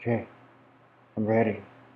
Okay, I'm ready.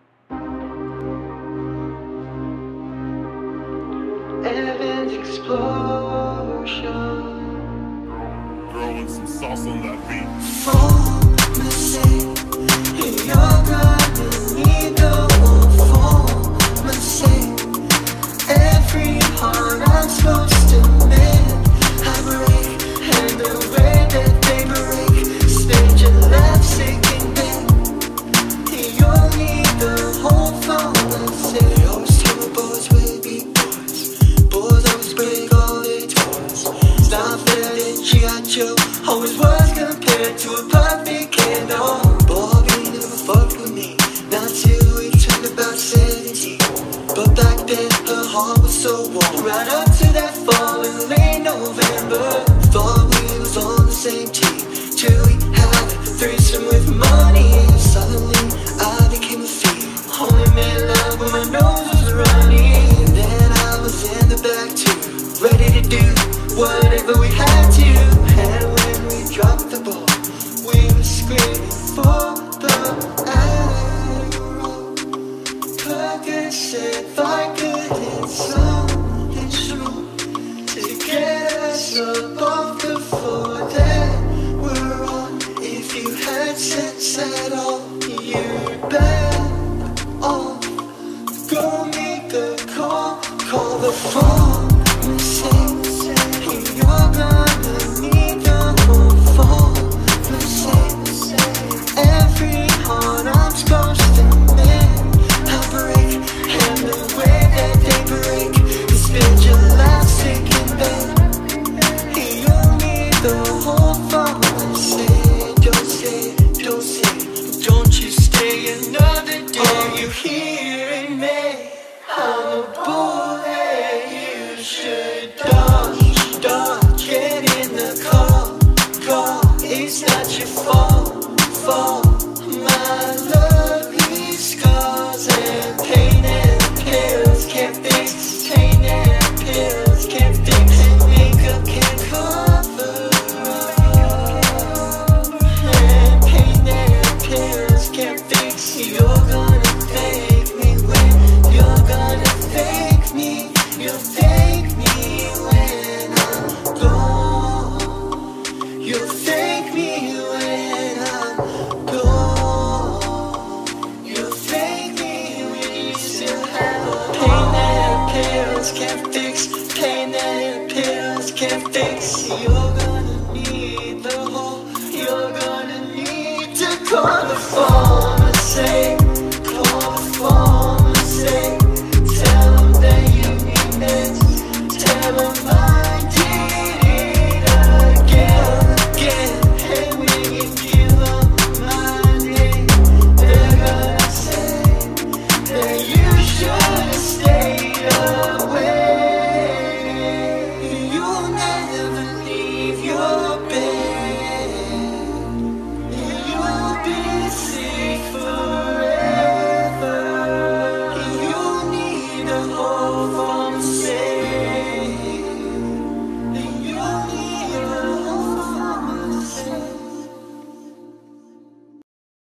Evans explosion. Throwing some sauce on that beat. Pharmacy, you're gonna need the whole pharmacy. Every heart I'm supposed to mend, I break, and the way that they break, spend your life sick in bed. You'll need the whole pharmacy. They always tell me boys will be boys. Boys always break all their toys. Stop that G.I. Joe always was compared to a perfect candle. Bobby never fucked with me, not till we turned about 17. But back then her heart was so warm. Right up to that fall in late November, thought we was on the same team, till we had a threesome with money. And suddenly I became a fiend. Only made love when my nose was running. Then I was in the back too, ready to do whatever we had to. And when we dropped the ball, we were screaming for the arrow. Percocet, Vicodin, and something strong to get us up off the floor that we're on. If you had sense at all, you'd back off. Go make the call, call the phone and say, you're gonna need the whole phone and say, every heart I'm supposed to mend, I break, and the way that they break, you spend your life sick in bed. You need the whole phone and say, don't you stay another day. Are you hearing me? I'm a bullet, you should dodge, get in the car, it's not your fault. My lovely scars and pain and pills can't fix, pain and pills can't fix, and makeup can't cover up, and pain and pills can't fix. You're gonna thank me when you're gonna thank me. You'll thank me when I'm gone. You'll thank me when I'm gone. You'll thank me when you still have pain that pills can't fix, pain that pills can't fix. You're gonna need the whole, you're gonna need to call the phone and say,